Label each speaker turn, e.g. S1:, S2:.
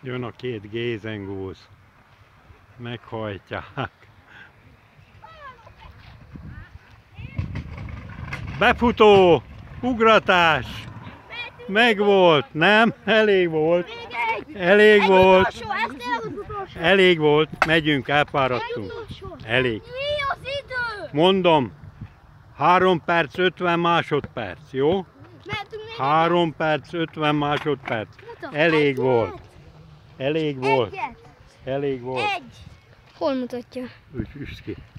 S1: Jön a két gézengóz. Meghajtják. Befutó! Ugratás! Megvolt, nem? Elég volt. Elég volt. Elég volt. Megyünk, elfáradtunk. Elég.
S2: Mi az idő?
S1: Mondom, 3 perc 50 másodperc, jó? 3 perc 50 másodperc. Elég volt. Elég volt. Elég volt.
S2: Hol mutatja?
S1: Üsd ki.